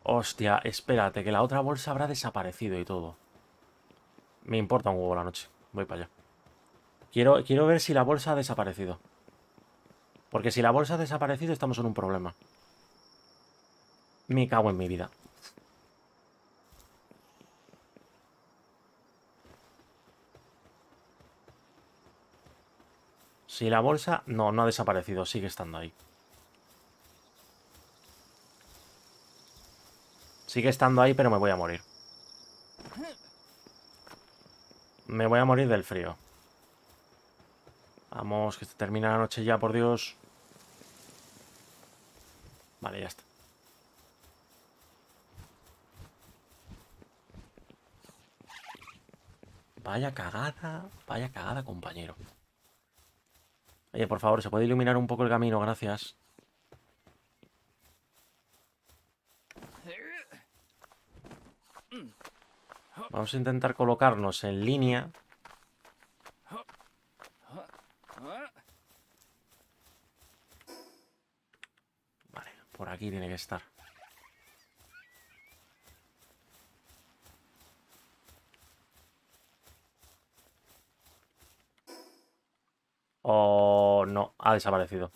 Hostia, espérate, que la otra bolsa habrá desaparecido y todo. Me importa un huevo la noche. Voy para allá. Quiero ver si la bolsa ha desaparecido. Porque si la bolsa ha desaparecido, estamos en un problema. Me cago en mi vida. Si la bolsa... No, no ha desaparecido. Sigue estando ahí. Sigue estando ahí, pero me voy a morir. Me voy a morir del frío. Vamos, que se termina la noche ya, por Dios. Vale, ya está. Vaya cagada, compañero. Oye, por favor, ¿se puede iluminar un poco el camino? Gracias. Vamos a intentar colocarnos en línea. Vale, por aquí tiene que estar. Oh, no, ha desaparecido.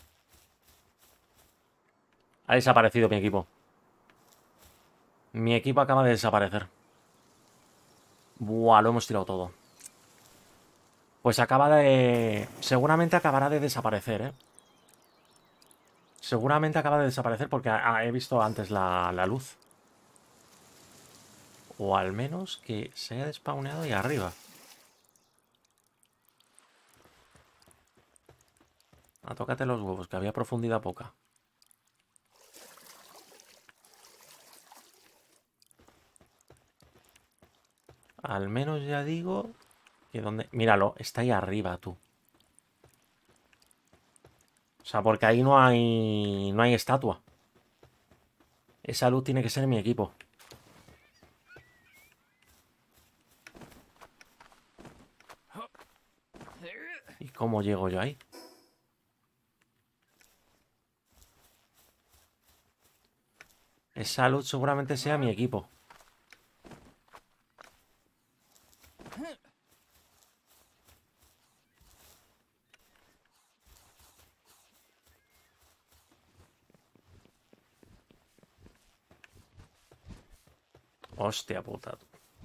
Ha desaparecido mi equipo. Mi equipo acaba de desaparecer. Buah, lo hemos tirado todo. Pues acaba de... Seguramente acabará de desaparecer, ¿eh? Seguramente acaba de desaparecer porque he visto antes la luz. O al menos que se haya despawneado ahí arriba. Tócate los huevos, que había profundidad poca. Al menos ya digo que donde... Míralo, está ahí arriba, tú. O sea, porque ahí no hay estatua. Esa luz tiene que ser mi equipo. ¿Y cómo llego yo ahí? Esa luz seguramente sea mi equipo. Hostia puta.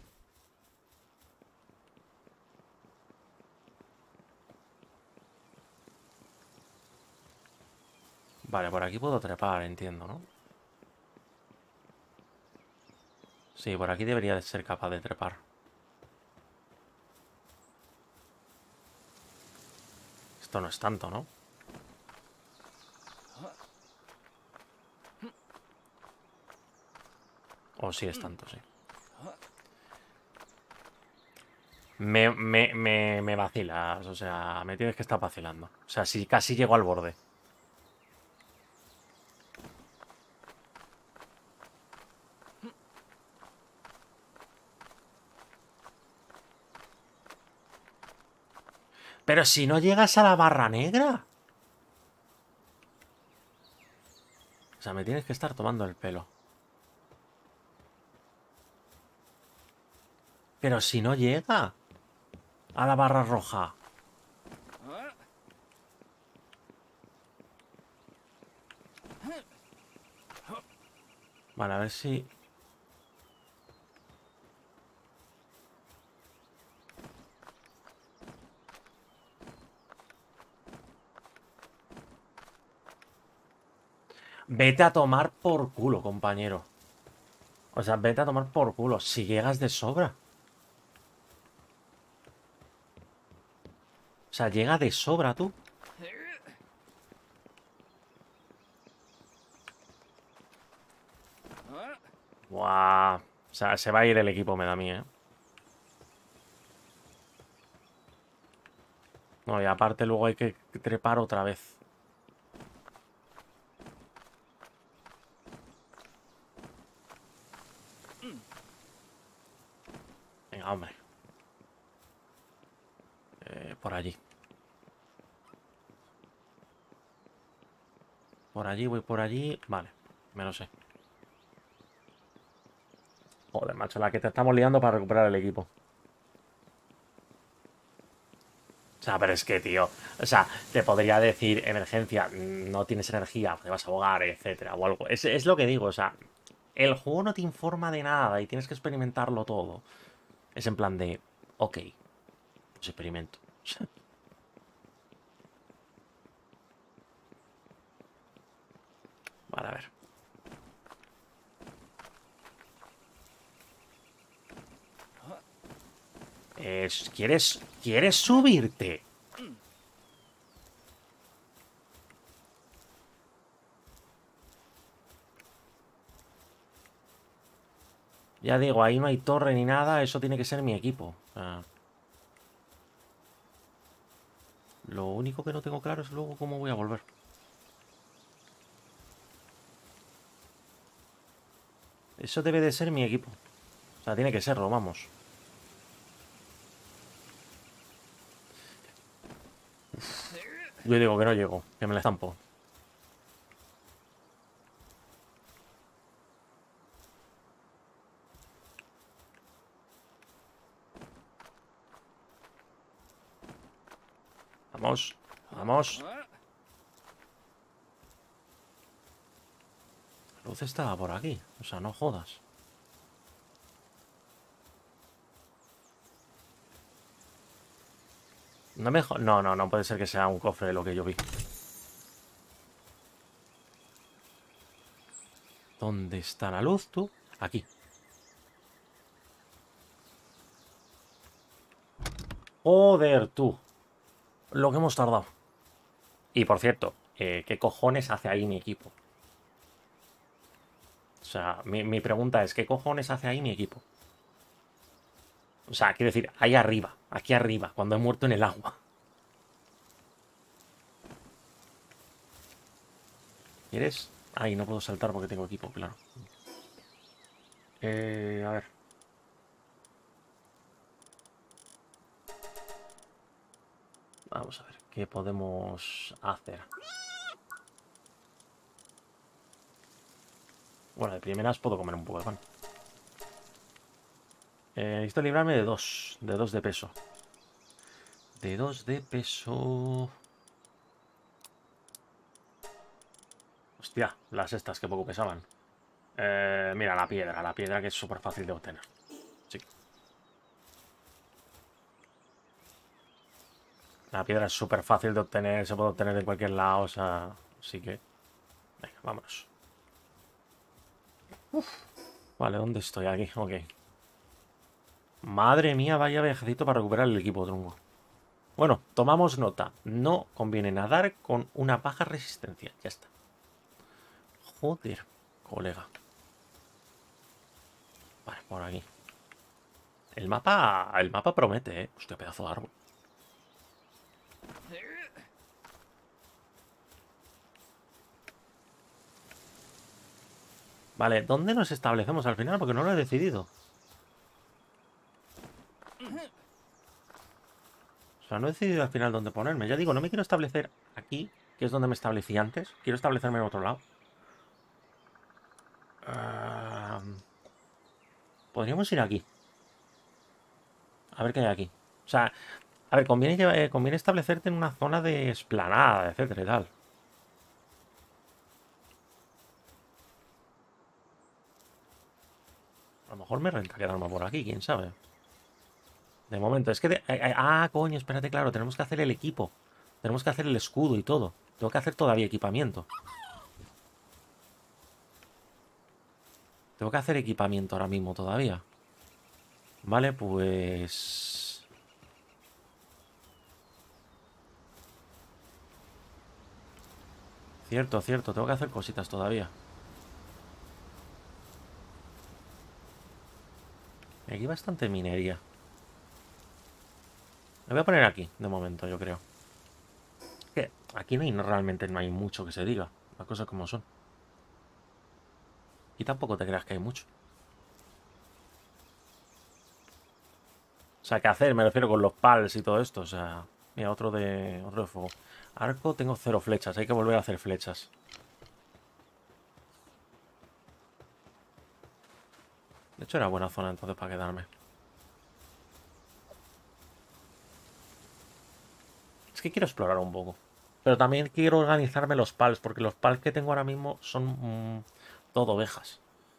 Vale, por aquí puedo trepar, entiendo, ¿no? Sí, por aquí debería de ser capaz de trepar. Esto no es tanto, ¿no? O sí es tanto, sí. Me vacilas, o sea, me tienes que estar vacilando. O sea, si casi llego al borde. Pero si no llegas a la barra negra. O sea, me tienes que estar tomando el pelo. Pero si no llega a la barra roja. Vale, a ver si... Vete a tomar por culo, compañero. O sea, vete a tomar por culo. Si llegas de sobra. O sea, llega de sobra tú. Buah. O sea, se va a ir el equipo, me da a mí, ¿eh? No, y aparte luego hay que trepar otra vez. Venga, hombre. Por allí. Por allí, voy por allí. Vale, me lo sé. Joder, macho, la que te estamos liando para recuperar el equipo. O sea, pero es que, tío, o sea, te podría decir emergencia, no tienes energía, te vas a ahogar, etcétera, o algo. Es lo que digo, o sea, el juego no te informa de nada y tienes que experimentarlo todo. Es en plan de, ok, pues experimento. Vale, a ver. ¿Quieres subirte? Ya digo, ahí no hay torre ni nada, eso tiene que ser mi equipo. O sea, lo único que no tengo claro es luego cómo voy a volver. Eso debe de ser mi equipo. O sea, tiene que serlo, vamos. Yo digo que no llego, que me la estampo. Vamos, vamos. La luz estaba por aquí, o sea, no jodas. No puede ser que sea un cofre de lo que yo vi. ¿Dónde está la luz, tú? Aquí. Joder, tú. Lo que hemos tardado. Y por cierto, ¿qué cojones hace ahí mi equipo? O sea, mi pregunta es, ¿qué cojones hace ahí mi equipo? O sea, quiero decir, ahí arriba, aquí arriba, cuando he muerto en el agua. ¿Quieres? Ahí no puedo saltar porque tengo equipo, claro. A ver. Vamos a ver, ¿qué podemos hacer? Bueno, de primeras puedo comer un poco de pan. Necesito librarme de dos. De dos de peso. De dos de peso. Hostia, las estas que poco pesaban. Mira, la piedra que es súper fácil de obtener. Sí. La piedra es súper fácil de obtener, se puede obtener de cualquier lado, o sea. Así que. Venga, vámonos. Vale, ¿dónde estoy? Aquí, ok. Madre mía, vaya viajecito para recuperar el equipo, tronco. Bueno, tomamos nota. No conviene nadar con una baja resistencia. Ya está. Joder, colega. Vale, por aquí. El mapa promete, ¿eh? Hostia, pedazo de árbol. Vale, ¿dónde nos establecemos al final? Porque no lo he decidido. O sea, no he decidido al final dónde ponerme. Ya digo, no me quiero establecer aquí, que es donde me establecí antes. Quiero establecerme en otro lado. Podríamos ir aquí. A ver qué hay aquí. O sea, a ver, conviene establecerte en una zona de explanada, etcétera y tal. A lo mejor me renta quedarme por aquí, quién sabe. De momento, es que... coño, espérate, claro, tenemos que hacer el equipo. Tenemos que hacer el escudo y todo. Tengo que hacer todavía equipamiento. Tengo que hacer equipamiento ahora mismo todavía. Vale, pues... Cierto, cierto, tengo que hacer cositas todavía. Aquí hay bastante minería. Me voy a poner aquí, de momento, yo creo. Que aquí realmente no hay mucho que se diga. Las cosas como son. Y tampoco te creas que hay mucho. O sea, ¿qué hacer? Me refiero con los pals y todo esto. O sea, mira, otro de fuego. Arco, tengo 0 flechas. Hay que volver a hacer flechas. De hecho, era buena zona entonces para quedarme. Es que quiero explorar un poco. Pero también quiero organizarme los pals, porque los pals que tengo ahora mismo son todo ovejas.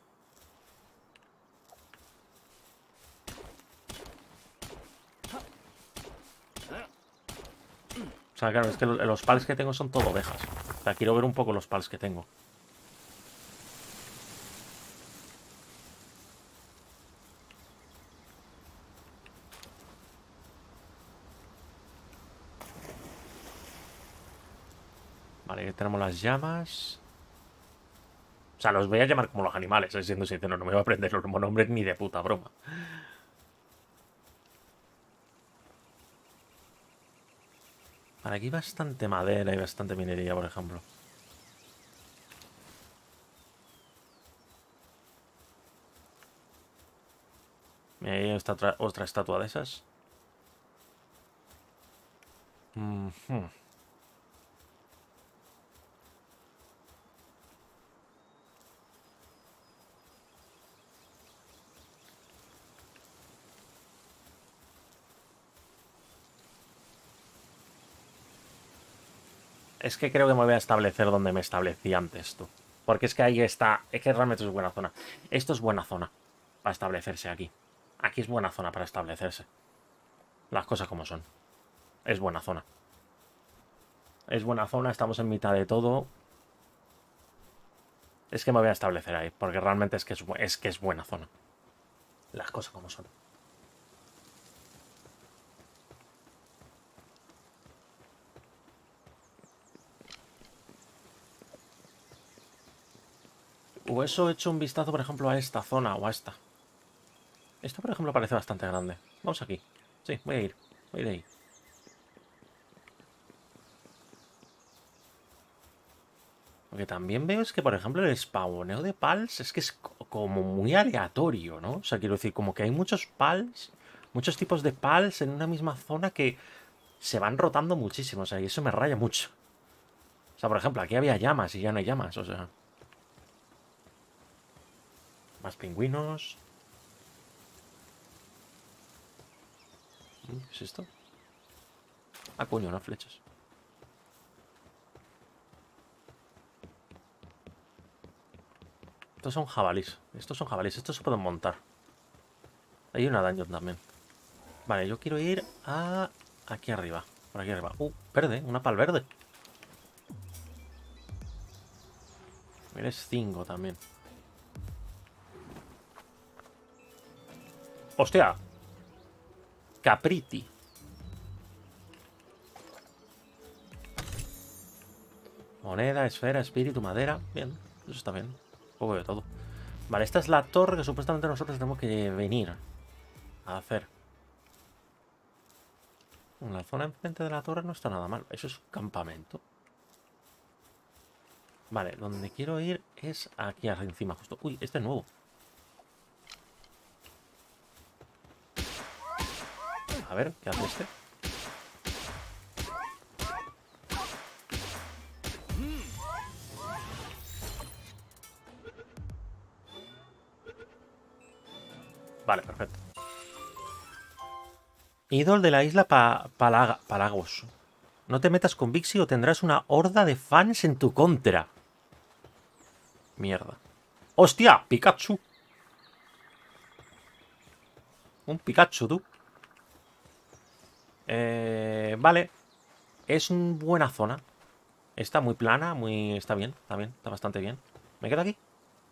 O sea, claro, es que los pals que tengo son todo ovejas. O sea, quiero ver un poco los pals que tengo. Vale, aquí tenemos las llamas. O sea, los voy a llamar como los animales, siendo sincero. No me voy a aprender los nombres ni de puta broma. Vale, aquí hay bastante madera y bastante minería, por ejemplo. Mira, ahí está otra estatua de esas. Ujú. Es que creo que me voy a establecer donde me establecí antes, tú. Porque es que ahí está. Es que realmente es buena zona. Esto es buena zona para establecerse aquí. Aquí es buena zona para establecerse. Las cosas como son. Es buena zona. Es buena zona, estamos en mitad de todo. Es que me voy a establecer ahí, porque realmente es que es buena zona. Las cosas como son. O eso he hecho un vistazo, por ejemplo, a esta zona o a esta. Esta, por ejemplo, parece bastante grande. Vamos aquí. Sí, voy a ir. Voy a ir ahí. Lo que también veo es que, por ejemplo, el spawneo de pals es que es como muy aleatorio, ¿no? O sea, quiero decir, como que hay muchos pals, muchos tipos de pals en una misma zona que se van rotando muchísimo. O sea, y eso me raya mucho. O sea, por ejemplo, aquí había llamas y ya no hay llamas. O sea, más pingüinos. ¿Qué es esto? Ah, coño, unas flechas. Estos son jabalís. Estos son jabalís. Estos se pueden montar. Hay una dungeon también. Vale, yo quiero ir a... aquí arriba. Por aquí arriba. Verde. Una pal verde. Eres 5 también. ¡Hostia! Capriti. Moneda, esfera, espíritu, madera. Bien, eso está bien. Un poco de todo. Vale, esta es la torre que supuestamente nosotros tenemos que venir a hacer. La zona enfrente de la torre no está nada mal. Eso es un campamento. Vale, donde quiero ir es aquí encima justo. Uy, este es nuevo. A ver, ¿qué hace este? Vale, perfecto. Idol de la isla Palagos. No te metas con Vixie o tendrás una horda de fans en tu contra. Mierda. ¡Hostia! ¡Pikachu! Un Pikachu, tú. Vale. Es una buena zona. Está muy plana, muy... Está bien, está bastante bien. ¿Me quedo aquí?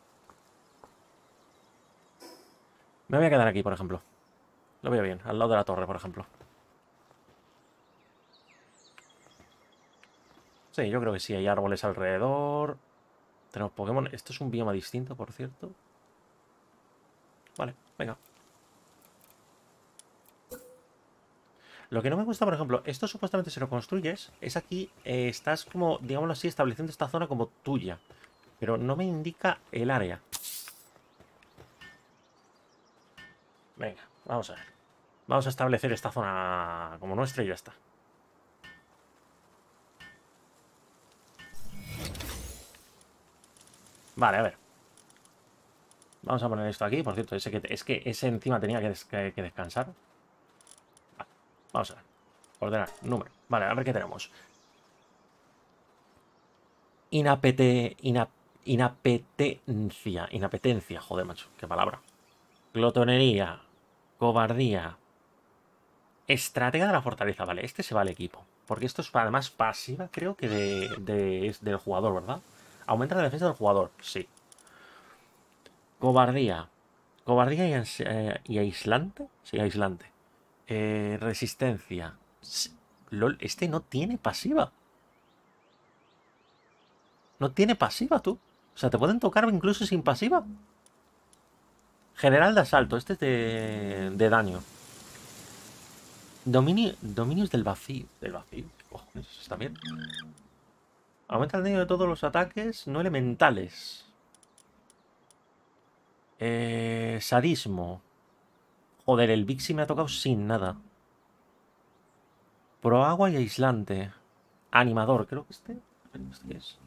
Me voy a quedar aquí, por ejemplo. Lo veo bien, al lado de la torre, por ejemplo. Sí, yo creo que sí, hay árboles alrededor. Tenemos Pokémon. Esto es un bioma distinto, por cierto. Vale, venga. Lo que no me gusta, por ejemplo, esto supuestamente si lo construyes, es aquí, estás como, digámoslo así, estableciendo esta zona como tuya. Pero no me indica el área. Venga, vamos a ver. Vamos a establecer esta zona como nuestra y ya está. Vale, a ver. Vamos a poner esto aquí. Por cierto, es que ese encima tenía que descansar. Vale, vamos a ver. Ordenar, número. Vale, a ver qué tenemos. Inapetencia. Inapetencia, joder, macho. Qué palabra. Glotonería. Cobardía. Estratega de la fortaleza. Vale, este se va al equipo. Porque esto es además pasiva, creo que del jugador, ¿verdad? Aumenta la defensa del jugador, sí. Cobardía. Cobardía y aislante. Sí, aislante. Resistencia. LOL, este no tiene pasiva. No tiene pasiva, tú. O sea, te pueden tocar incluso sin pasiva. General de asalto. Este es de daño. Dominios del vacío. ¿Del vacío? ¿Qué cojones? ¿Está bien? Aumenta el daño de todos los ataques no elementales. Sadismo. Joder, el Vixi me ha tocado sin nada. Pro agua y aislante. Animador, creo que este. ¿Este qué es?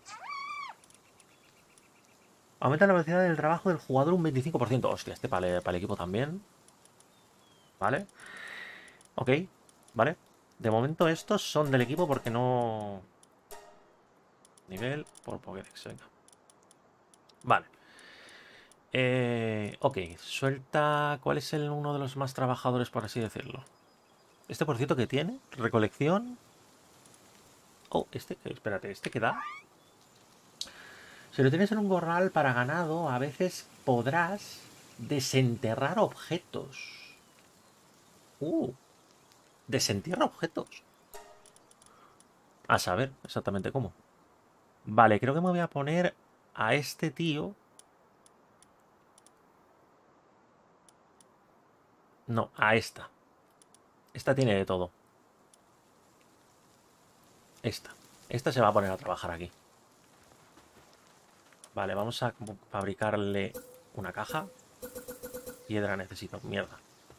Aumenta la velocidad del trabajo del jugador un 25%. Hostia, este para el equipo también. Vale. Ok, vale. De momento estos son del equipo porque no... Nivel por Pokédex, venga. Vale. Ok, suelta... ¿Cuál es uno de los más trabajadores, por así decirlo? Este, por cierto, ¿qué tiene? Recolección. Oh, espérate, ¿este qué da? Si lo tienes en un corral para ganado, a veces podrás desenterrar objetos. Desentierra objetos. A saber exactamente cómo. Vale, creo que me voy a poner a este tío. No, a esta. Esta tiene de todo. Esta. Esta se va a poner a trabajar aquí. Vale, vamos a fabricarle una caja. Piedra necesito, mierda.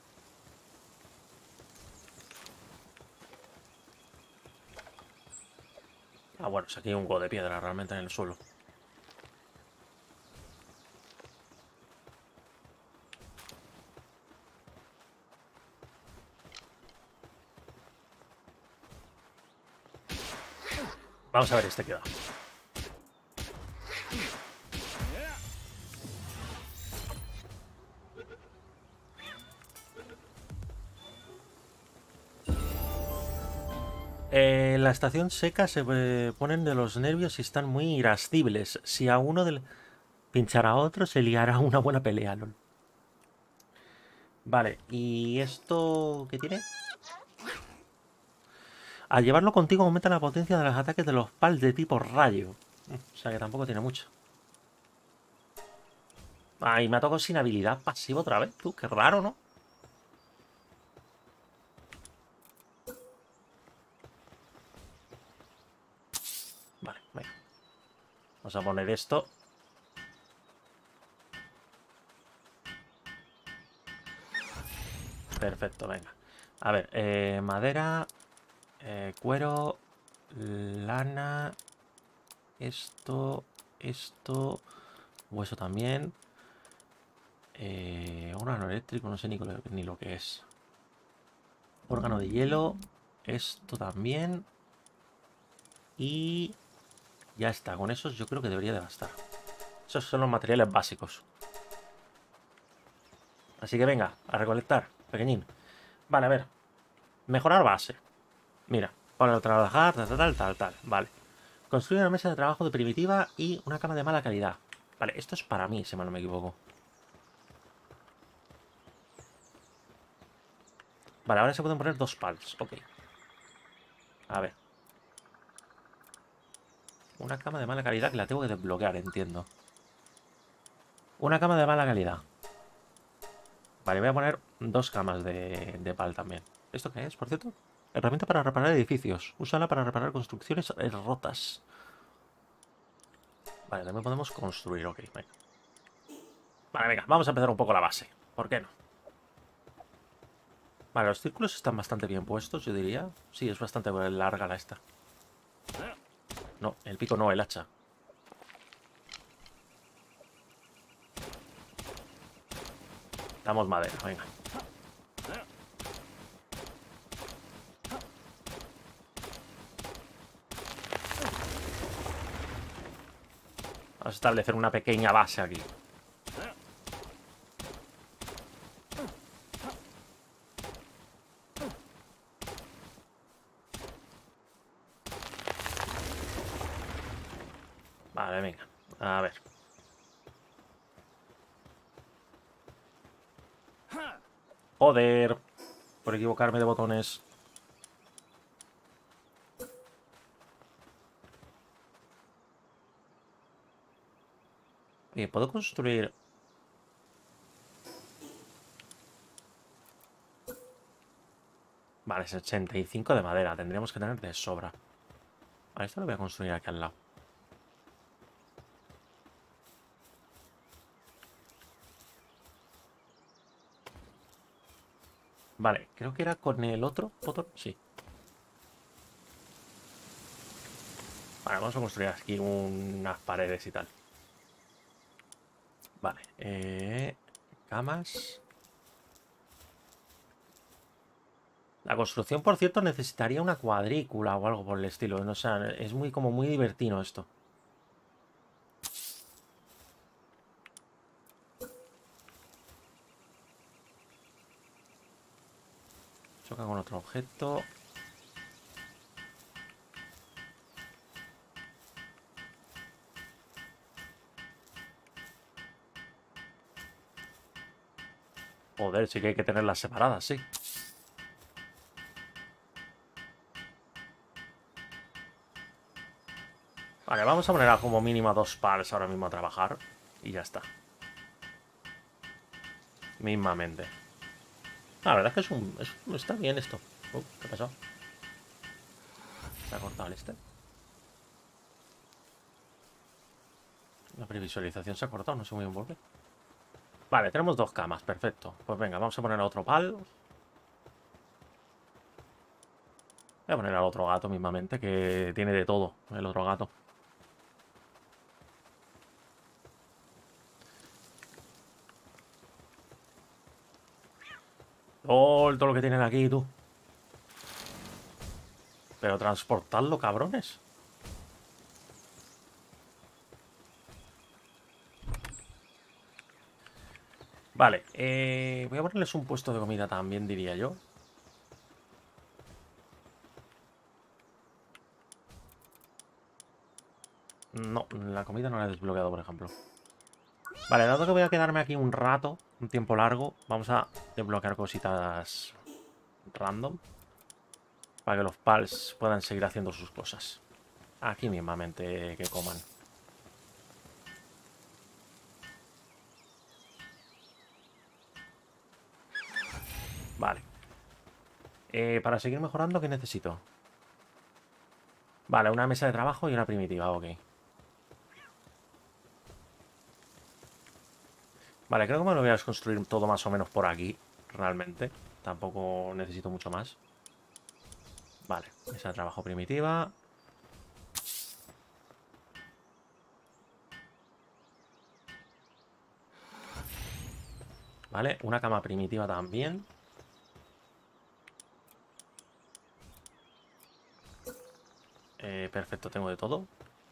Ah, bueno, saqué un huevo de piedra realmente en el suelo. Vamos a ver este que da. En la estación seca se ponen de los nervios y están muy irascibles. Si a uno pinchar a otro, se liará una buena pelea, lol. Vale, ¿y esto qué tiene? Al llevarlo contigo aumenta la potencia de los ataques de los pals de tipo rayo. O sea que tampoco tiene mucho. Ay, me ha tocado sin habilidad pasiva otra vez, tú. Qué raro, ¿no? Vale, venga. Vamos a poner esto. Perfecto, venga. A ver, madera, cuero, lana, esto, hueso también. Órgano eléctrico, no sé ni lo que es. Órgano de hielo, esto también. Y ya está, con esos yo creo que debería de bastar. Esos son los materiales básicos. Así que venga, a recolectar, pequeñín. Vale, a ver. Mejorar base. Mira, para trabajar, tal. Vale. Construir una mesa de trabajo de primitiva y una cama de mala calidad. Vale, esto es para mí, si mal no me equivoco. Vale, ahora se pueden poner 2 pals. Ok. A ver. Una cama de mala calidad que la tengo que desbloquear, entiendo. Una cama de mala calidad. Vale, voy a poner 2 camas de pal también. ¿Esto qué es, por cierto? Herramienta para reparar edificios. Úsala para reparar construcciones rotas. Vale, también podemos construir, ok. Venga. Vale, venga, vamos a empezar un poco la base. ¿Por qué no? Vale, los círculos están bastante bien puestos, yo diría. Sí, es bastante larga la esta. No, el pico no, el hacha. Damos madera, venga. Vamos a establecer una pequeña base aquí. Vale, venga. A ver. Joder. Por equivocarme de botones. ¿Puedo construir? Vale, es 85 de madera. Tendríamos que tener de sobra. Vale, esto lo voy a construir aquí al lado. Vale, creo que era con el otro botón. Sí. Vale, vamos a construir aquí unas paredes y tal. Vale, camas. La construcción, por cierto, necesitaría una cuadrícula o algo por el estilo. No, o sea, es muy como muy divertido esto. Choca con otro objeto. Joder, sí que hay que tenerlas separadas, sí. Vale, vamos a poner a como mínimo 2 pals ahora mismo a trabajar. Y ya está. Mismamente. La verdad es que está bien esto. ¿Qué ha pasado? Se ha cortado el este. La previsualización se ha cortado, no sé muy bien por qué. Vale, tenemos 2 camas, perfecto. Pues venga, vamos a poner a otro pal. Voy a poner al otro gato mismamente, que tiene de todo el otro gato. Todo lo que tienen aquí, tú. Pero transportadlo, cabrones. Vale, voy a ponerles un puesto de comida también, diría yo. No, la comida no la he desbloqueado, por ejemplo. Vale, dado que voy a quedarme aquí un rato, un tiempo largo, vamos a desbloquear cositas random. Para que los pals puedan seguir haciendo sus cosas. Aquí mismamente que coman. Vale. Para seguir mejorando, ¿qué necesito? Vale, una mesa de trabajo y una primitiva, ok. Vale, creo que me lo voy a construir todo más o menos por aquí, realmente. Tampoco necesito mucho más. Vale, mesa de trabajo primitiva. Vale, una cama primitiva también. Perfecto, tengo de todo.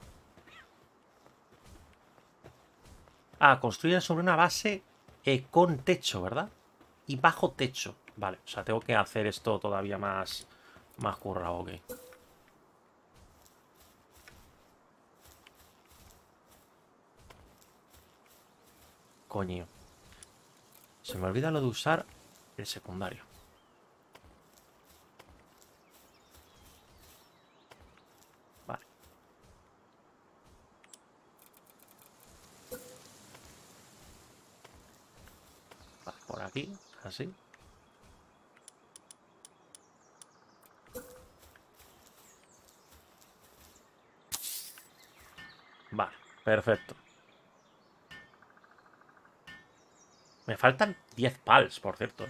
Ah, construir sobre una base con techo, ¿verdad? Y bajo techo. Vale, o sea, tengo que hacer esto todavía más currado, ok. Coño. Se me olvida lo de usar el secundario. Vale. Vale, por aquí, así. Vale, perfecto. Me faltan 10 pals, por cierto.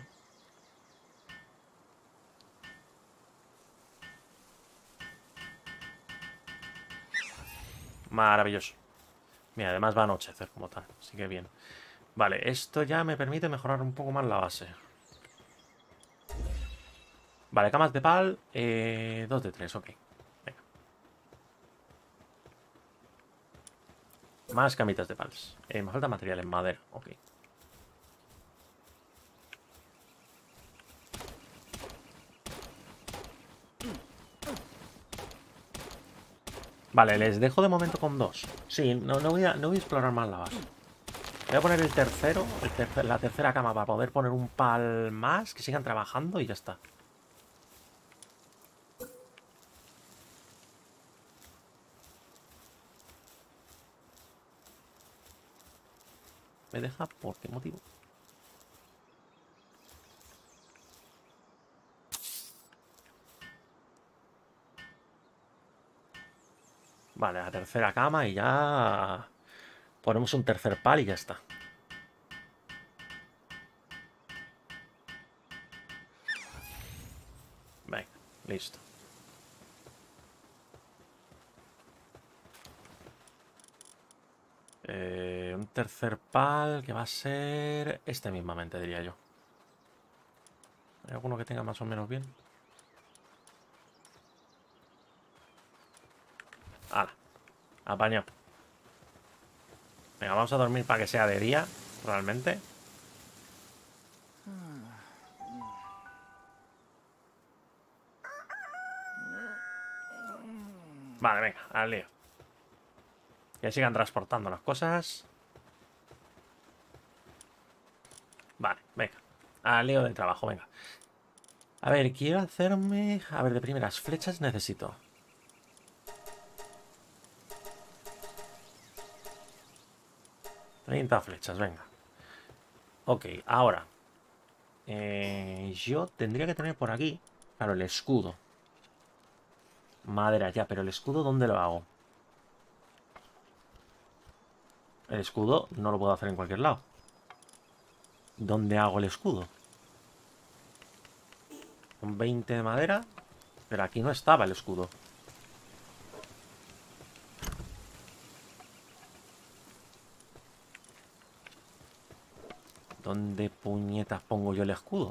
Maravilloso. Mira, además va a anochecer como tal, así que bien. Vale, esto ya me permite mejorar un poco más la base. Vale, camas de pal. 2 de 3, ok. Venga. Más camitas de pals. Me falta material en madera, ok. Vale, les dejo de momento con 2. Sí, no voy a explorar más la base. Voy a poner el tercero, la tercera cama para poder poner un pal más, que sigan trabajando y ya está. ¿Me deja? ¿Por qué motivo? Vale, la tercera cama y ya ponemos un tercer pal y ya está. Venga, listo. Un tercer pal que va a ser este mismamente, diría yo. ¿Hay alguno que tenga más o menos bien? ¡Hala! Apañado. Venga, vamos a dormir para que sea de día, realmente. Vale, venga, al lío. Que sigan transportando las cosas. Vale, venga. Al lío del trabajo, venga. A ver, quiero hacerme... A ver, de primeras flechas necesito. ...30 flechas, venga. Ok, ahora. Yo tendría que tener por aquí... Claro, el escudo. Madera, ya, pero el escudo, ¿dónde lo hago? El escudo no lo puedo hacer en cualquier lado. ¿Dónde hago el escudo? Con 20 de madera. Pero aquí no estaba el escudo. ¿Dónde puñetas pongo yo el escudo?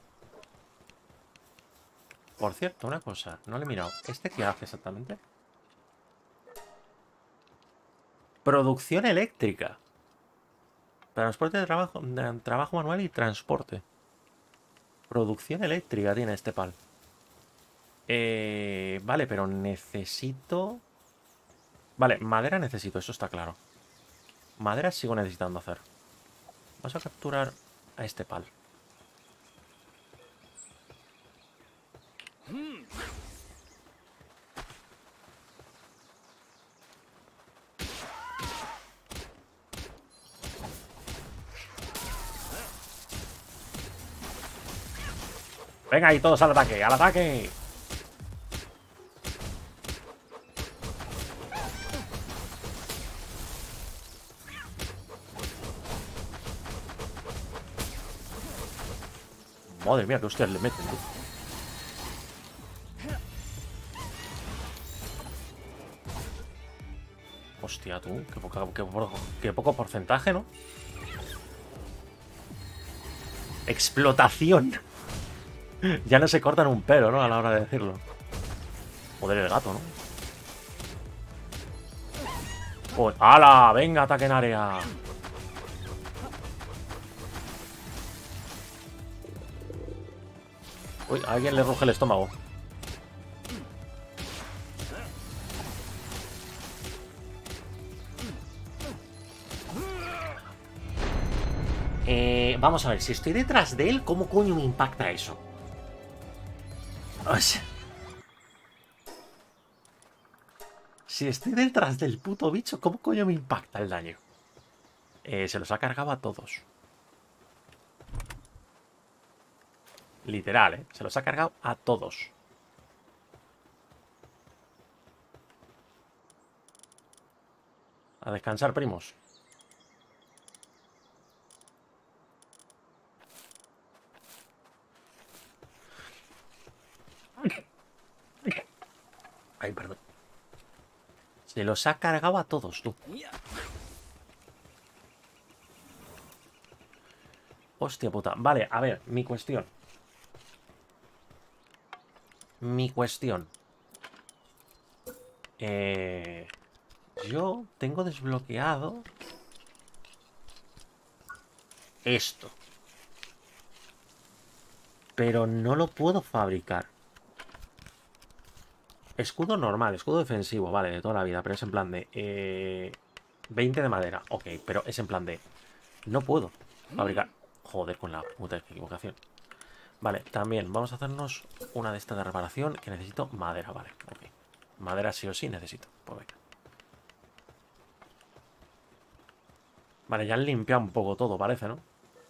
Por cierto, una cosa. No le he mirado. ¿Este qué hace exactamente? Producción eléctrica. Transporte de trabajo manual y transporte. Producción eléctrica tiene este pal. Vale, pero necesito... Vale, madera necesito, eso está claro. Madera sigo necesitando hacer. Vamos a capturar a este pal. Venga, y todos al ataque, al ataque. Madre mía, que hostias le meten, tío. Hostia, tú, qué poco porcentaje, ¿no? Explotación. Ya no se cortan un pelo, ¿no? A la hora de decirlo. Joder, el gato, ¿no? Pues, ¡hala! Venga, ataque en área. Uy, a alguien le ruge el estómago. Vamos a ver, si estoy detrás de él, ¿cómo coño me impacta eso? O sea, si estoy detrás del puto bicho, ¿cómo coño me impacta el daño? Se los ha cargado a todos. Literal, ¿eh? Se los ha cargado a todos. A descansar, primos. Ay, perdón. Se los ha cargado a todos, tú. Hostia puta. Vale, a ver, mi cuestión. Yo tengo desbloqueado esto. Pero no lo puedo fabricar. Escudo normal, escudo defensivo, vale, de toda la vida, pero es en plan de... 20 de madera, ok, pero es en plan de... No puedo fabricar... Joder, con la puta equivocación. Vale, también vamos a hacernos una de estas de reparación, que necesito madera, vale, ok. Madera sí o sí necesito, pues venga. Vale, ya han limpiado un poco todo, parece, ¿no?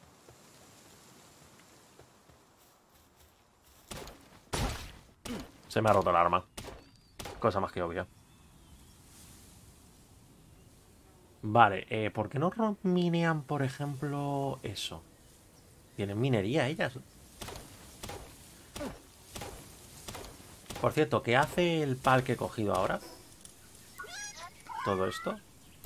Se me ha roto el arma. Cosa más que obvia. Vale, ¿por qué no minean, por ejemplo, eso? Tienen minería ellas, ¿no? Por cierto, ¿qué hace el pal que he cogido ahora? Todo esto.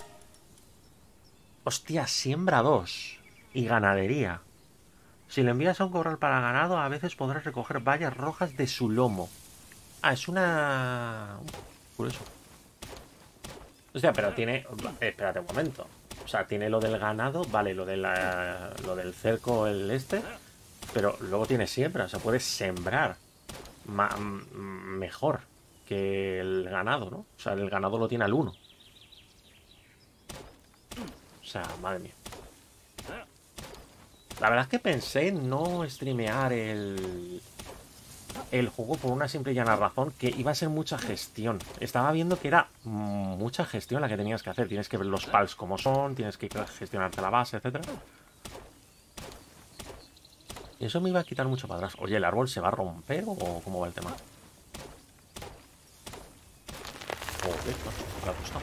Hostia, siembra 2. Y ganadería. Si lo envías a un corral para ganado, a veces podrás recoger bayas rojas de su lomo. Ah, es una... Curioso. Hostia, pero tiene... Espérate un momento. O sea, tiene lo del ganado, vale, lo del cerco, el este. Pero luego tiene siembra, o sea, puedes sembrar mejor que el ganado, ¿no? O sea, el ganado lo tiene al 1. O sea, madre mía. La verdad es que pensé en no streamear el juego por una simple y llana razón, que iba a ser mucha gestión. Estaba viendo que era mucha gestión la que tenías que hacer. Tienes que ver los pals como son, tienes que gestionarte la base, etcétera. Y eso me iba a quitar mucho para atrás. Oye, ¿el árbol se va a romper o cómo va el tema? Joder, me ha costado.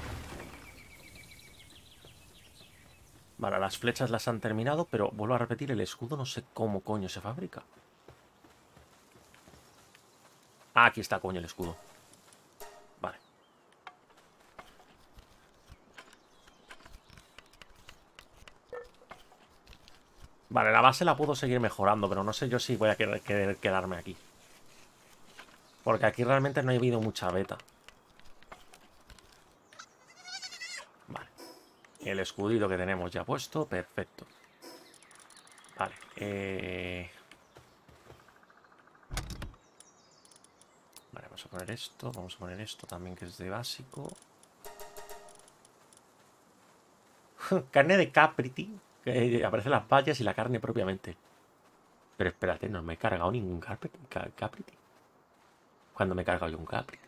Vale, las flechas las han terminado, pero vuelvo a repetir, el escudo no sé cómo coño se fabrica. Ah, aquí está, coño, el escudo. Vale. Vale, la base la puedo seguir mejorando, pero no sé yo si voy a querer quedarme aquí. Porque aquí realmente no ha habido mucha beta. Vale. El escudito que tenemos ya puesto, perfecto. Vale. Vale, vamos a poner esto. Vamos a poner esto también, que es de básico. Carne de capriti. Que aparecen las bayas y la carne propiamente. Pero espérate, no me he cargado ningún capriti. ¿Cuándo me he cargado yo un capriti?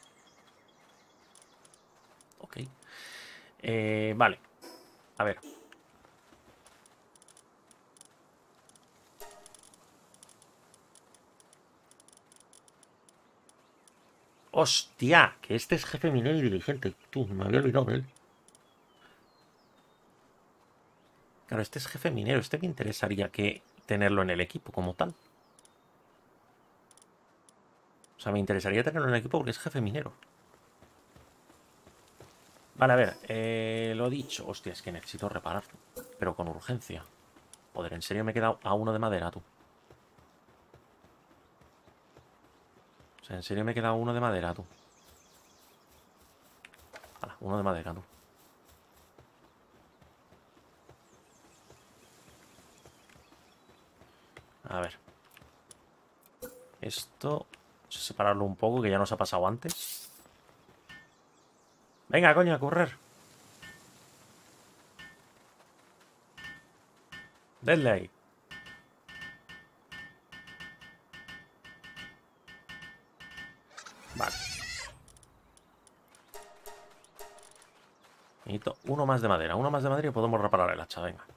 Ok. Vale. A ver. ¡Hostia! Que este es jefe minero y dirigente. Tú, me había olvidado de él. Claro, este es jefe minero. Este me interesaría que tenerlo en el equipo como tal. O sea, me interesaría tenerlo en el equipo porque es jefe minero. Vale, a ver. Lo dicho. Hostia, es que necesito repararlo. Pero con urgencia. Joder, ¿en serio me he quedado a uno de madera, tú? O sea, ¿en serio me he quedado uno de madera, tú? Hala, uno de madera, tú. A ver. Esto... Vamos a separarlo un poco, que ya nos ha pasado antes. Venga, coño, a correr. Denle ahí. Vale. Necesito uno más de madera. Uno más de madera y podemos reparar el hacha, venga.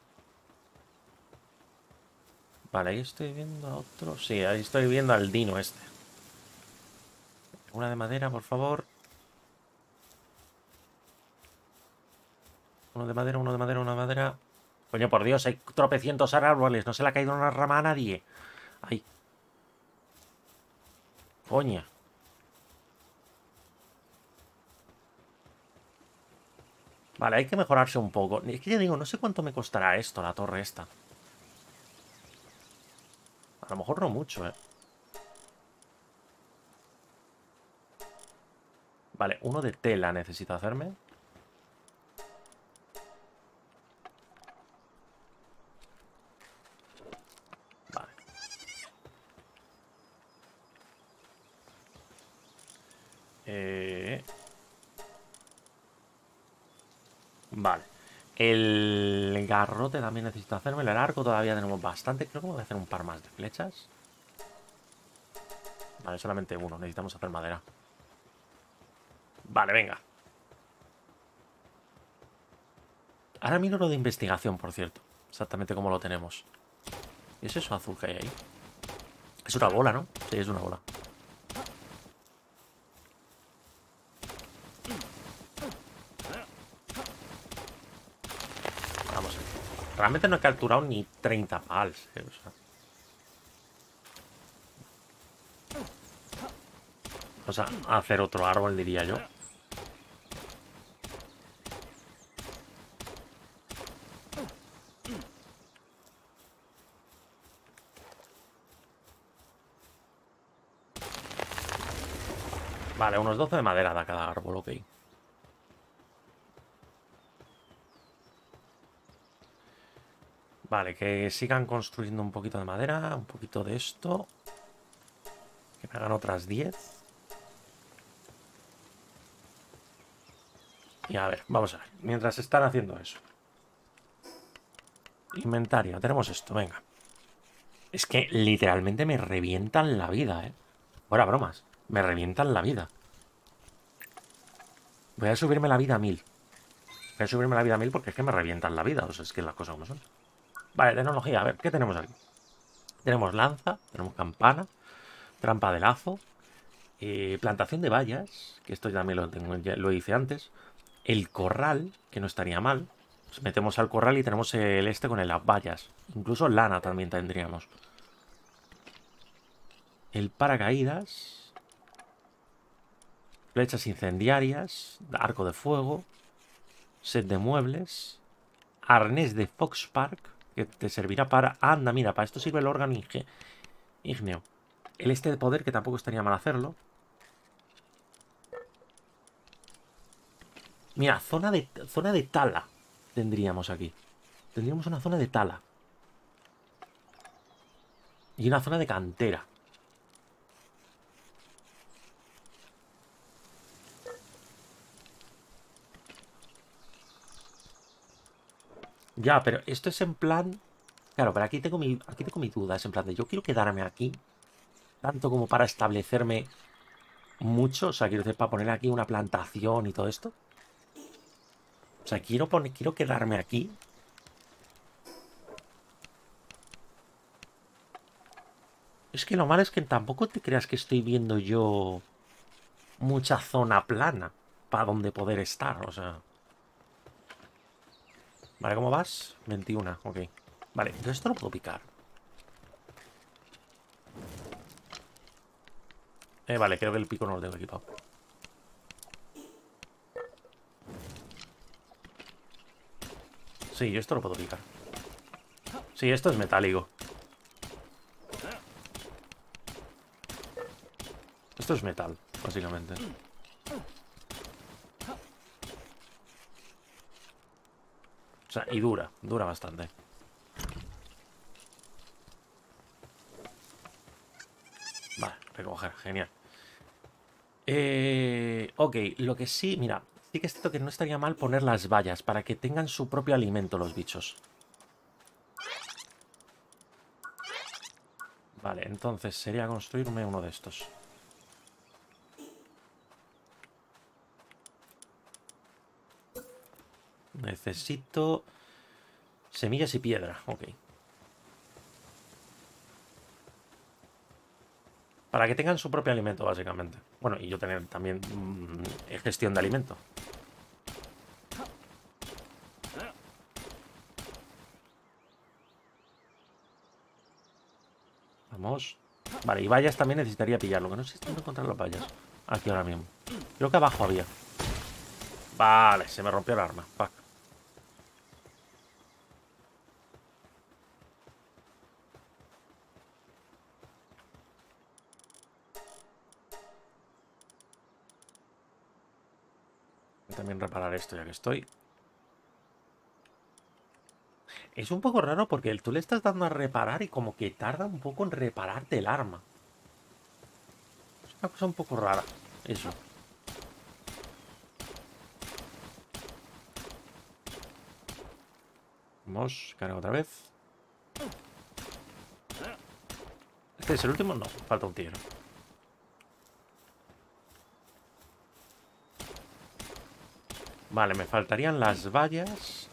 Vale, ahí estoy viendo a otro. Sí, ahí estoy viendo al Dino este. Una de madera, por favor. Uno de madera, uno de madera, uno de madera. Coño, por Dios, hay tropecientos árboles. No se le ha caído una rama a nadie. Ay. Coña. Vale, hay que mejorarse un poco. Es que ya digo, no sé cuánto me costará esto, la torre esta. A lo mejor no mucho, ¿eh? Vale, uno de tela necesito hacerme. Vale. Vale. El garrote también necesito hacerme. El arco todavía tenemos bastante. Creo que voy a hacer un par más de flechas. Vale, solamente uno. Necesitamos hacer madera. Vale, venga. Ahora miro lo de investigación, por cierto. Exactamente como lo tenemos. ¿Qué es eso azul que hay ahí? Es una bola, ¿no? Sí, es una bola. Vamos. Realmente no he capturado ni 30 pals. O sea, hacer otro árbol, diría yo. Vale, unos 12 de madera da cada árbol, ok. Vale, que sigan construyendo un poquito de madera, un poquito de esto. Que me hagan otras 10. Y a ver, vamos a ver. Mientras están haciendo eso. Inventario, tenemos esto, venga. Es que literalmente me revientan la vida, ¿eh? Fuera bromas, me revientan la vida. Voy a subirme la vida a 1000. Voy a subirme la vida a 1000 porque es que me revientan la vida. O sea, es que las cosas como son. Vale, tecnología, a ver, ¿qué tenemos aquí? Tenemos lanza, tenemos campana, trampa de lazo, plantación de vallas, que esto también lo tengo, ya lo hice antes. El corral, que no estaría mal. Nos metemos al corral y tenemos el este con las vallas. Incluso lana también tendríamos. El paracaídas. Flechas incendiarias. Arco de fuego. Set de muebles. Arnés de Fox Park, que te servirá para... Anda, mira, para esto sirve el órgano ígneo. El este de poder, que tampoco estaría mal hacerlo. Mira, zona de tala tendríamos aquí. Tendríamos una zona de tala. Y una zona de cantera. Ya, pero esto es en plan... Claro, pero aquí tengo mi duda. Es en plan de yo quiero quedarme aquí. Tanto como para establecerme mucho. O sea, quiero decir, para poner aquí una plantación y todo esto. O sea, quiero quedarme aquí. Es que lo malo es que tampoco te creas que estoy viendo yo mucha zona plana para donde poder estar, o sea. Vale, ¿cómo vas? 21, ok. Vale, entonces esto lo puedo picar. Vale, creo que el pico no lo tengo equipado. Sí, yo esto lo puedo picar. Sí, esto es metálico. Esto es metal, básicamente. O sea, y dura bastante. Vale, recoger, genial. Ok, lo que sí, mira, sí que es cierto que no estaría mal poner las vallas para que tengan su propio alimento los bichos. Vale, entonces sería construirme uno de estos. Necesito semillas y piedra, ok. Para que tengan su propio alimento, básicamente. Bueno, y yo tener también gestión de alimento. Vamos. Vale, y vallas también necesitaría pillarlo. Que no sé si tengo que encontrar las vallas. Aquí ahora mismo. Creo que abajo había. Vale, se me rompió el arma. Fuck. También reparar esto ya que estoy. Es un poco raro porque tú le estás dando a reparar y como que tarda un poco en repararte el arma. Es una cosa un poco rara, eso. Vamos, carga otra vez. ¿Este es el último? No, falta un tiro. Vale, me faltarían las vallas.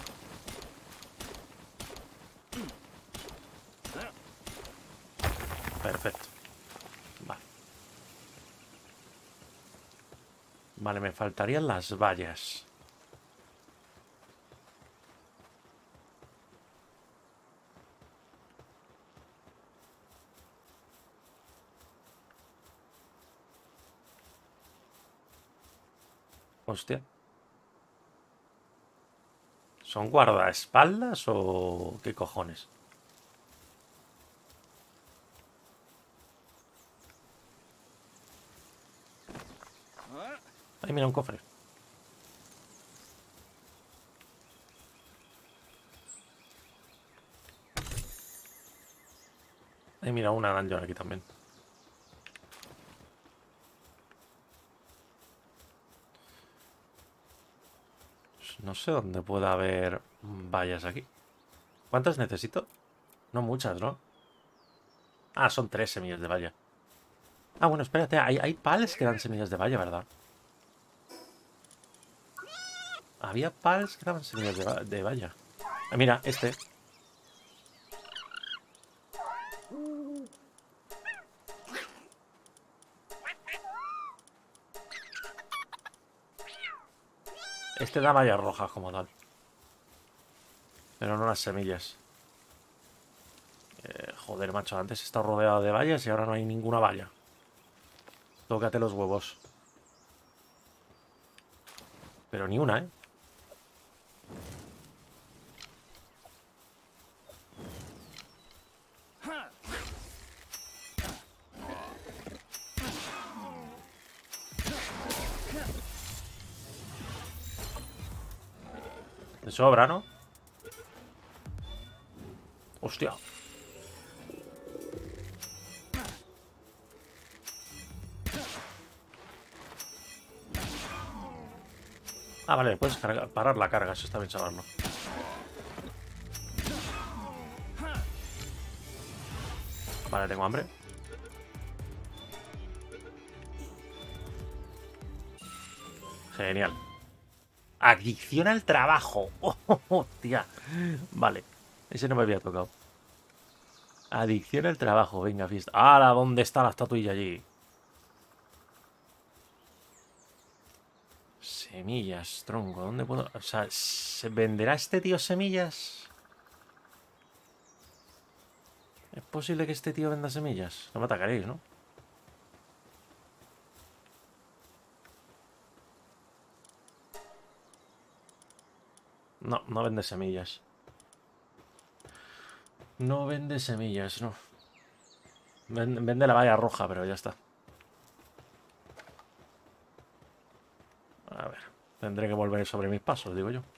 Perfecto. Vale. Vale, me faltarían las vallas. Hostia. ¿Son guardaespaldas o qué cojones? Ay, mira, un cofre. Ay, mira, una dungeon aquí también. No sé dónde pueda haber vallas aquí. ¿Cuántas necesito? No muchas, ¿no? Ah, son 3 semillas de valla. Ah, bueno, espérate. Hay pals que dan semillas de valla, ¿verdad? Había pals que daban semillas de valla. Ah, mira, este. Este da vallas rojas como tal. Pero no las semillas. Joder, macho, antes he estado rodeado de vallas y ahora no hay ninguna valla. Tócate los huevos. Pero ni una, ¿eh? De sobra, ¿no? Hostia. Ah, vale, puedes parar la carga, eso está bien saberlo. Vale, tengo hambre. Genial. Adicción al trabajo. Oh, tía. Vale. Ese no me había tocado. Adicción al trabajo. Venga, fiesta. ¡Hala! ¿Dónde está la estatuilla allí? Semillas, tronco. ¿Dónde puedo...? O sea, ¿se venderá este tío semillas? ¿Es posible que este tío venda semillas? No me atacaréis, ¿no? No, no vende semillas. No vende semillas, no. Vende la valla roja, pero ya está. A ver, tendré que volver sobre mis pasos, digo yo.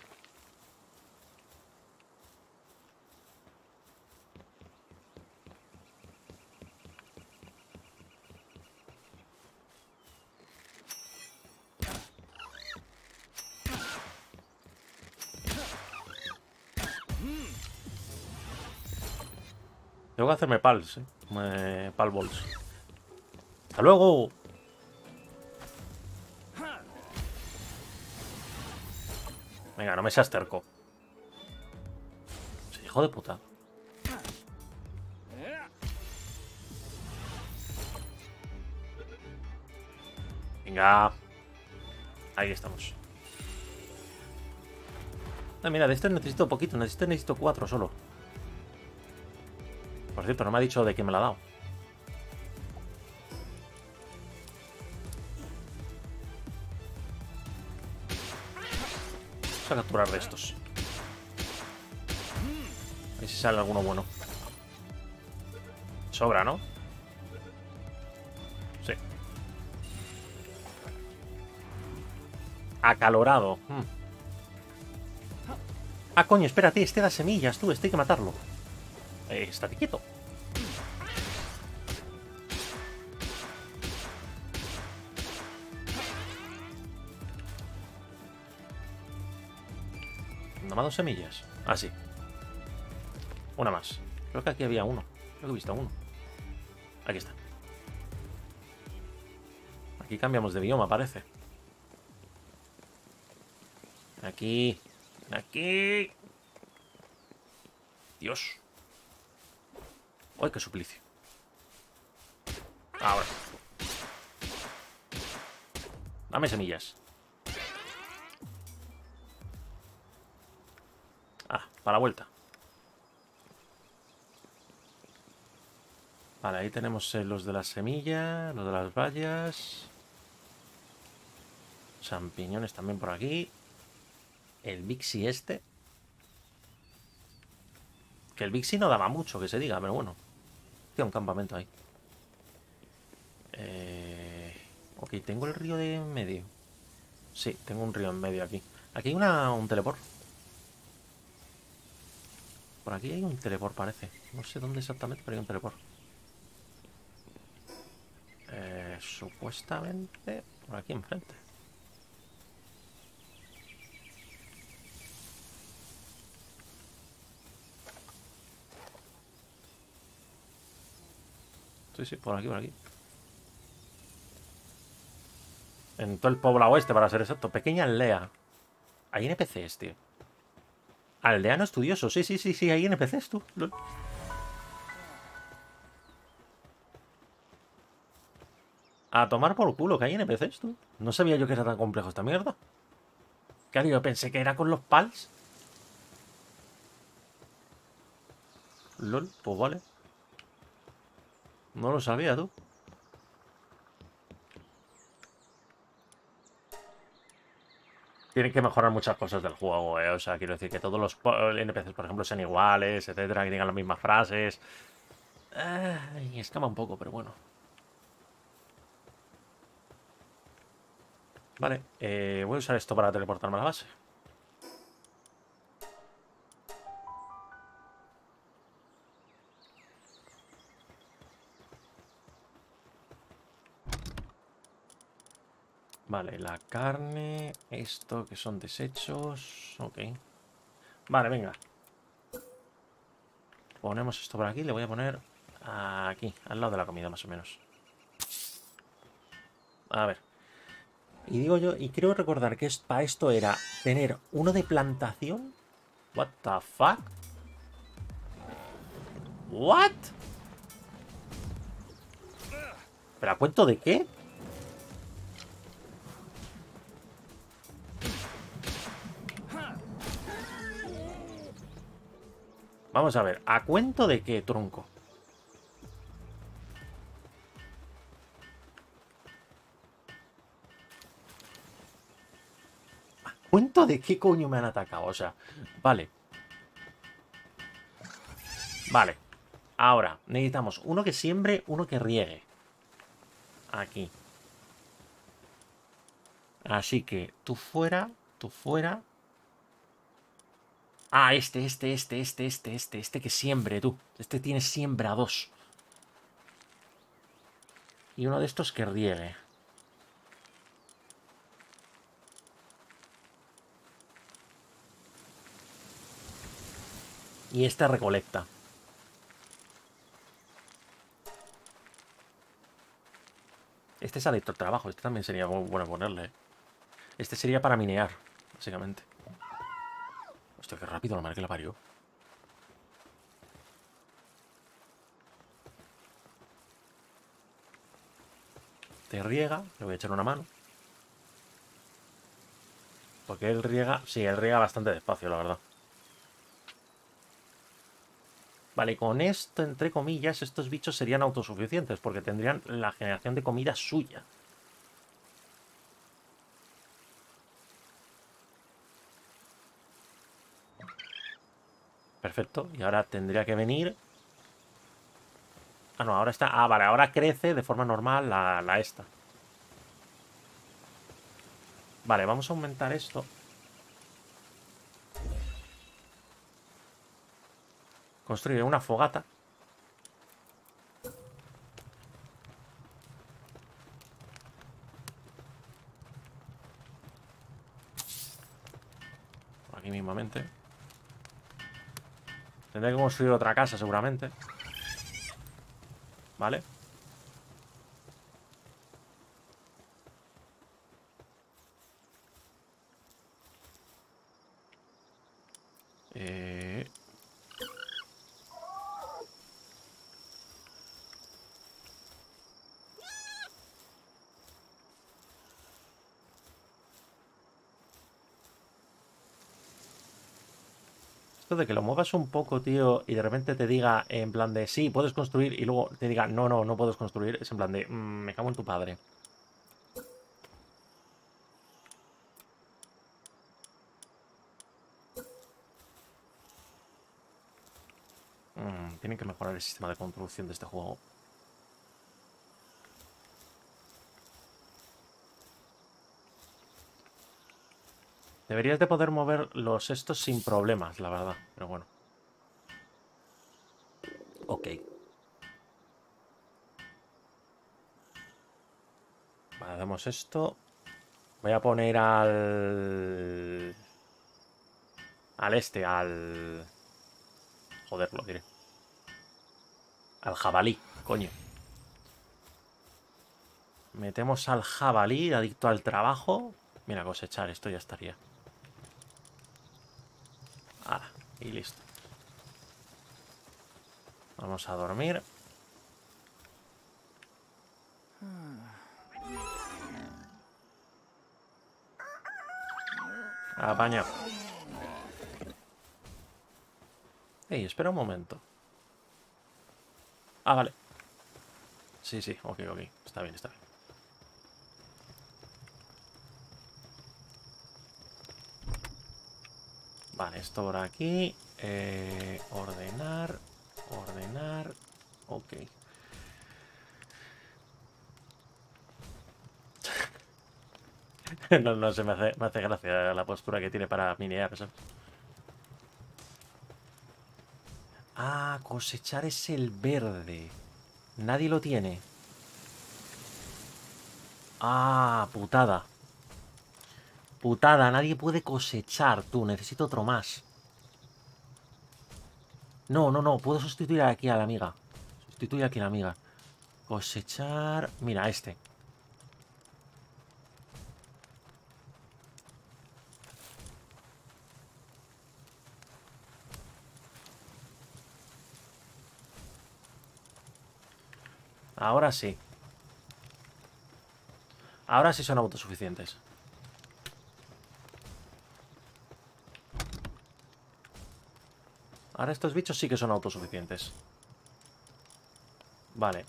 Tengo que hacerme pals, pal balls. ¡Hasta luego! Venga, no me seas terco. Sí, hijo de puta. Venga. Ahí estamos. Ah, mira, de este necesito poquito. Necesito 4 solo. Por cierto, no me ha dicho de qué me la ha dado. Vamos a capturar de estos. A ver si sale alguno bueno. Sobra, ¿no? Sí. Acalorado. Ah, coño, espérate, este da semillas, tú, este hay que matarlo. Estate quieto. ¿No me ha dado semillas? Ah, sí. Una más. Creo que aquí había uno. Creo que he visto uno. Aquí está. Aquí cambiamos de bioma, parece. Aquí. Aquí. Dios. ¡Ay, qué suplicio! Ahora. Dame semillas. Ah, para la vuelta. Vale, ahí tenemos los de las semillas, los de las bayas. Champiñones también por aquí. El Bixi este. Que el Bixi no daba mucho, que se diga, pero bueno. Tiene un campamento ahí. Ok, tengo el río de en medio. Sí, tengo un río en medio aquí. Aquí hay un teleport. Por aquí hay un teleport, parece. No sé dónde exactamente, pero hay un teleport. Supuestamente por aquí enfrente. Sí, sí, por aquí, por aquí. En todo el poblado oeste, para ser exacto. Pequeña aldea. Hay NPCs, tío. Aldeano estudioso. Sí, sí, sí, sí, hay NPCs, tú. Lol. A tomar por culo, que hay NPCs, tú. No sabía yo que era tan complejo esta mierda. Claro, yo pensé que era con los pals. LOL, pues vale. No lo sabía, tú. Tienen que mejorar muchas cosas del juego, ¿eh? O sea, quiero decir que todos los NPCs, por ejemplo, sean iguales, etcétera, que digan las mismas frases. Y escama un poco, pero bueno. Vale, voy a usar esto para teleportarme a la base. Vale, la carne, esto que son desechos. Ok. Vale, venga. Ponemos esto por aquí, le voy a poner aquí, al lado de la comida más o menos. A ver. Y digo yo, y creo recordar que para esto era tener uno de plantación. What the fuck? What? ¿Pero a cuento de qué? Vamos a ver, ¿a cuento de qué, tronco? ¿A cuento de qué coño me han atacado? O sea, vale. Vale. Ahora, necesitamos uno que siembre, uno que riegue. Aquí. Así que tú fuera, tú fuera. Ah, este que siembre, tú. Este tiene siembra 2. Y uno de estos que riegue. Y este recolecta. Este es adicto al trabajo. Este también sería muy bueno ponerle, ¿eh? Este sería para minear, básicamente. Hostia, qué rápido la madre que la parió. Te riega, le voy a echar una mano. Porque él riega, sí, él riega bastante despacio, la verdad. Vale, con esto, entre comillas, estos bichos serían autosuficientes, porque tendrían la generación de comida suya. Perfecto, y ahora tendría que venir... Ah, no, ahora está... Ah, vale, ahora crece de forma normal la esta. Vale, vamos a aumentar esto. Construir una fogata. Aquí mismamente. Tendré que construir otra casa seguramente. Vale. Esto de que lo muevas un poco, tío, y de repente te diga en plan de sí, puedes construir, y luego te diga no, no, no puedes construir, es en plan de me cago en tu padre. Tienen que mejorar el sistema de construcción de este juego. Deberías de poder mover los estos sin problemas, la verdad. Pero bueno. Ok. Vale, hacemos esto. Voy a poner al... al... Joder, lo diré. Al jabalí, coño. Metemos al jabalí, adicto al trabajo. Mira, cosechar, esto ya estaría. Ah, y listo. Vamos a dormir. Apaña. Ey, espera un momento. Ah, vale. Sí, sí, ok, ok. Está bien, está bien. Vale, esto por aquí. Ordenar. Ordenar. Ok. No, no se me hace gracia la postura que tiene para minear, ¿sabes? Ah, cosechar es el verde. Nadie lo tiene. Ah, putada. Putada, nadie puede cosechar, tú. Necesito otro más. No, no, no. Puedo sustituir aquí a la amiga. Sustituir aquí a la amiga. Cosechar... Mira, este. Ahora sí. Ahora sí son autosuficientes. Ahora estos bichos sí que son autosuficientes. Vale,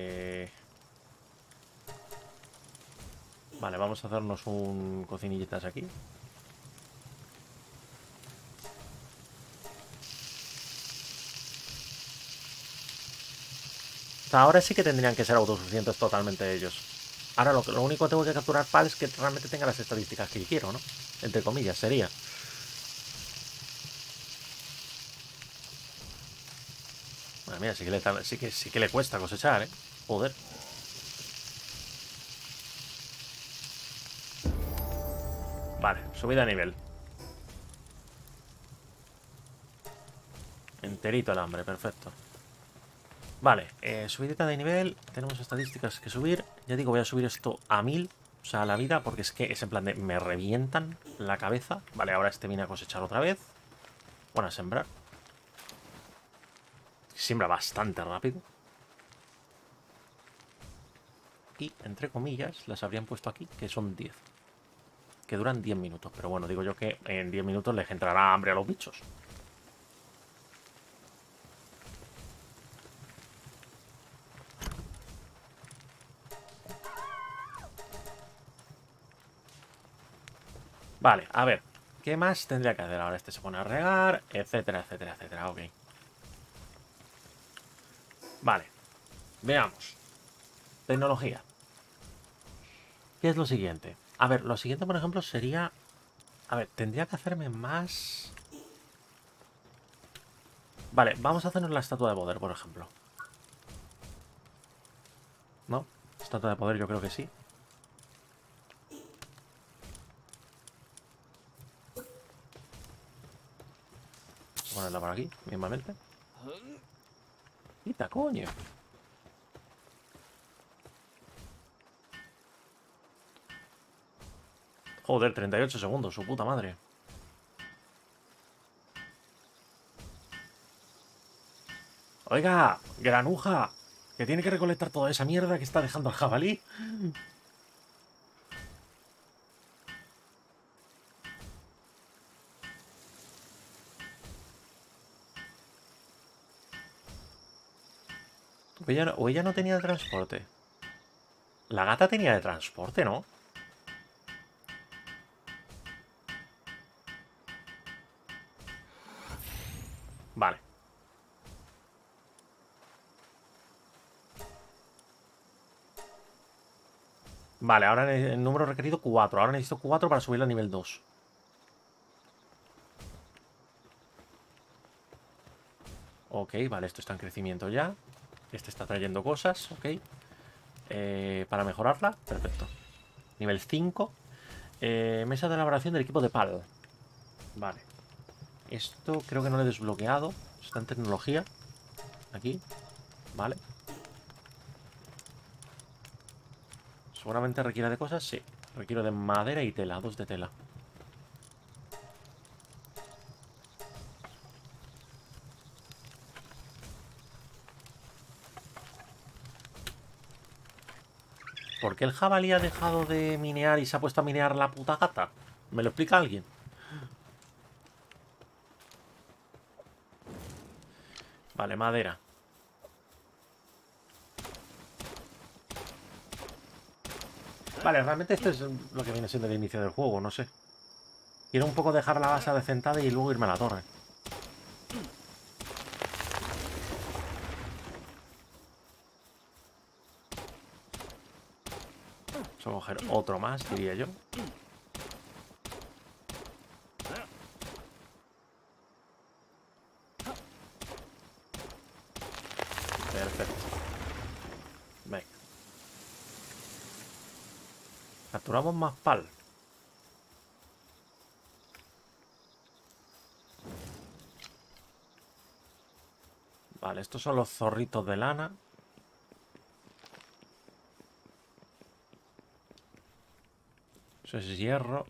Vale, vamos a hacernos un cocinillitas aquí. Ahora sí que tendrían que ser autosuficientes totalmente ellos. Ahora lo único que tengo que capturar PAL es que realmente tenga las estadísticas que quiero, ¿no? Entre comillas, sería. Bueno, mira, sí que le cuesta cosechar, ¿eh? Joder. Vale, subida de nivel. Enterito el hambre, perfecto. Vale, subidita de nivel. Tenemos estadísticas que subir. Ya digo, voy a subir esto a 1000. O sea, a la vida, porque es que es en plan de me revientan la cabeza. Vale, ahora este viene a cosechar otra vez. Bueno, a sembrar. Siembra bastante rápido. Y, entre comillas, las habrían puesto aquí, que son 10. Que duran 10 minutos. Pero bueno, digo yo que en 10 minutos les entrará hambre a los bichos. Vale, a ver. ¿Qué más tendría que hacer ahora? Este se pone a regar, etcétera, etcétera, etcétera. Ok. Vale. Veamos. Tecnología. ¿Qué es lo siguiente? A ver, lo siguiente, por ejemplo, sería... A ver, tendría que hacerme más... Vale, vamos a hacernos la estatua de poder, por ejemplo. ¿No? Estatua de poder yo creo que sí. Vamos a ponerla por aquí, mismamente. ¡Quita, coño! Joder, 38 segundos, su puta madre. Oiga, granuja, que tiene que recolectar toda esa mierda que está dejando el jabalí. O ella no tenía de transporte. La gata tenía de transporte, ¿no? Vale. Vale, ahora el número requerido 4. Ahora necesito 4 para subir a nivel 2. Ok, vale, esto está en crecimiento ya. Este está trayendo cosas, ok. Para mejorarla, perfecto. Nivel 5. Mesa de elaboración del equipo de PAL. Vale. Esto creo que no lo he desbloqueado. Está en tecnología. Aquí. Vale. Seguramente requiere de cosas, sí. Requiero de madera y tela, 2 de tela. ¿Por qué el jabalí ha dejado de minear y se ha puesto a minear la puta gata? ¿Me lo explica alguien? Vale, madera. Vale, realmente esto es lo que viene siendo el inicio del juego, no sé. Quiero un poco dejar la base adecentada y luego irme a la torre. Vamos a coger otro más, diría yo. Perfecto. Venga. Capturamos más pal. Vale, estos son los zorritos de lana. Eso es hierro.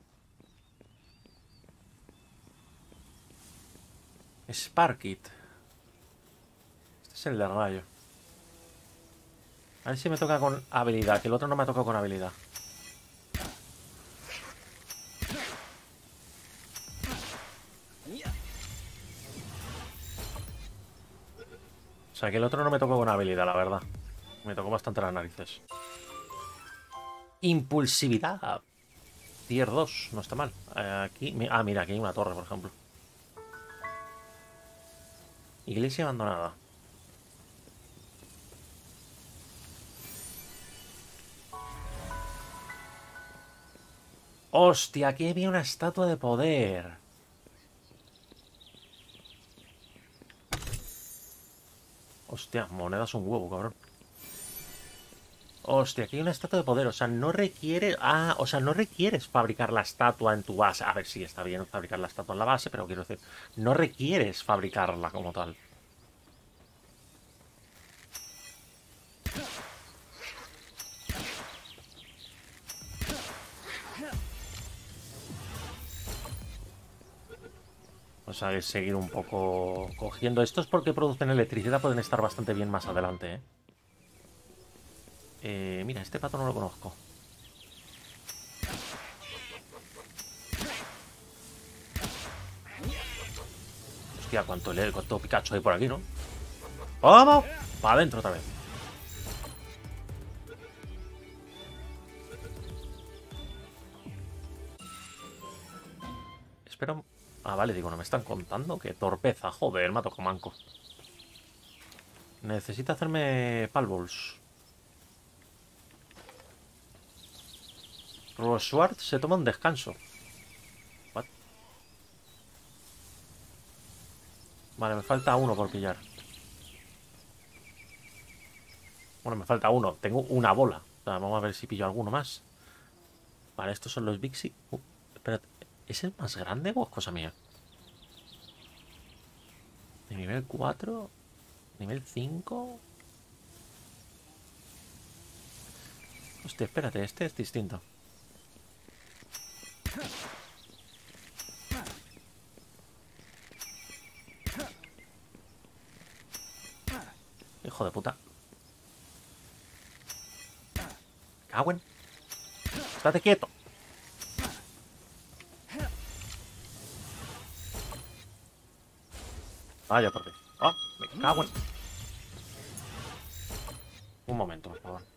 Sparkit. Este es el de rayo. A ver si me toca con habilidad, que el otro no me ha tocado con habilidad. O sea, que el otro no me tocó con habilidad, la verdad. Me tocó bastante las narices. Impulsividad. Tier 2, no está mal. Aquí, mira, aquí hay una torre, por ejemplo. Iglesia abandonada. ¡Hostia! Aquí había una estatua de poder. Hostia, monedas un huevo, cabrón. Hostia, aquí hay una estatua de poder. O sea, no requiere... Ah, o sea, no requieres fabricar la estatua en tu base. A ver, sí, está bien fabricar la estatua en la base, pero quiero decir, no requieres fabricarla como tal. O sea, es seguir un poco cogiendo. Estos porque producen electricidad pueden estar bastante bien más adelante, ¿eh? Mira, este pato no lo conozco. Hostia, cuánto Pikachu hay por aquí, ¿no? ¡Vamos! Para adentro otra vez. Espero... Ah, vale, digo, no me están contando. Qué torpeza, joder, me ha tocado manco. Necesito hacerme palballs. Roswart se toma un descanso. What? Vale, me falta uno por pillar. Bueno, me falta uno. Tengo una bola. O sea, vamos a ver si pillo alguno más. Vale, estos son los Bixi. Espérate. ¿Es el más grande o es cosa mía? De nivel 4. Nivel 5. Hostia, espérate, este es distinto. Hijo de puta. Cagüen. Estate quieto. Vaya por qué. Ah, me cago en... Un momento, por favor.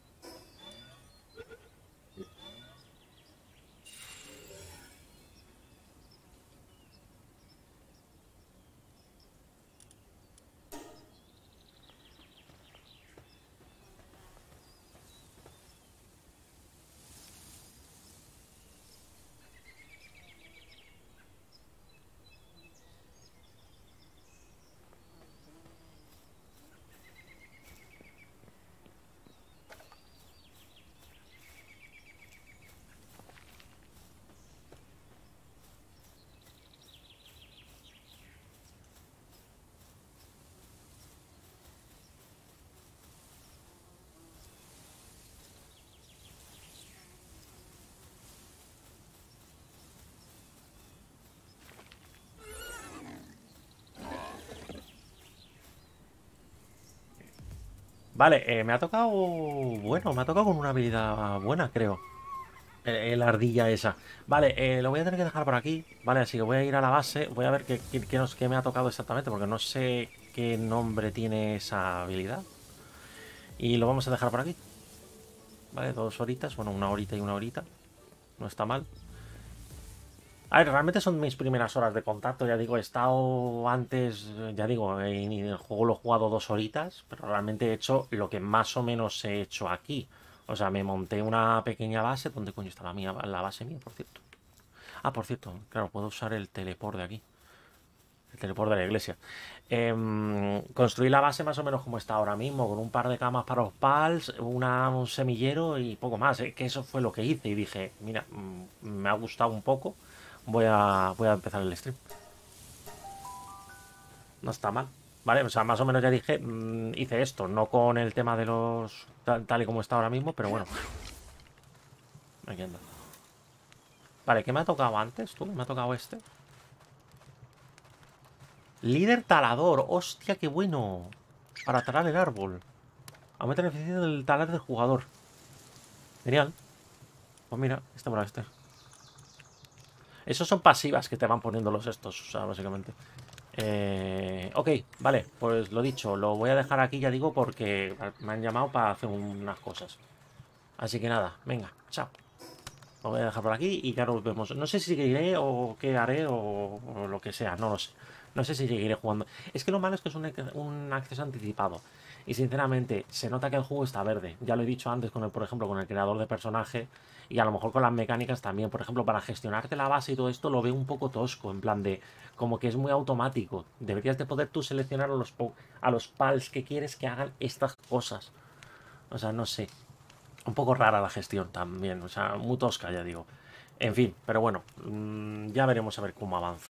Vale, me ha tocado... Bueno, me ha tocado con una habilidad buena, creo. La ardilla esa. Vale, lo voy a tener que dejar por aquí. Vale, así que voy a ir a la base. Voy a ver qué me ha tocado exactamente, porque no sé qué nombre tiene esa habilidad. Y lo vamos a dejar por aquí. Vale, 2 horitas. Bueno, 1 horita y 1 horita. No está mal. A ver, realmente son mis primeras horas de contacto. Ya digo, he estado antes, ya digo, en el juego lo he jugado 2 horitas, pero realmente he hecho lo que más o menos he hecho aquí. O sea, me monté una pequeña base. ¿Dónde coño está la base mía, por cierto? Ah, por cierto, claro, puedo usar el teleport de aquí. El teleport de la iglesia. Construí la base más o menos como está ahora mismo, con un par de camas para los pals, un semillero y poco más. Que eso fue lo que hice y dije, mira, me ha gustado un poco. Voy a empezar el stream. No está mal. Vale, o sea, más o menos ya dije, hice esto, no con el tema de los tal y como está ahora mismo, pero bueno. Aquí anda. Vale, ¿qué me ha tocado antes? ¿Tú? ¿Me ha tocado este? Líder talador. Hostia, qué bueno. Para talar el árbol. Aumenta la eficiencia del talar del jugador. Genial. Pues mira, este para este. Esos son pasivas que te van poniendo los estos, o sea, básicamente. Ok, vale, pues lo dicho, lo voy a dejar aquí, ya digo, porque me han llamado para hacer unas cosas. Así que nada, venga, chao. Lo voy a dejar por aquí y ya nos vemos. No sé si seguiré o qué haré o lo que sea, no lo sé. No sé si seguiré jugando. Es que lo malo es que es un acceso anticipado. Y sinceramente, se nota que el juego está verde. Ya lo he dicho antes, por ejemplo, con el creador de personaje. Y a lo mejor con las mecánicas también. Por ejemplo, para gestionarte la base y todo esto lo veo un poco tosco. En plan de, como que es muy automático. Deberías de poder tú seleccionar a los pals que quieres que hagan estas cosas. O sea, no sé. Un poco rara la gestión también, o sea, muy tosca, ya digo. En fin, pero bueno, ya veremos a ver cómo avanza.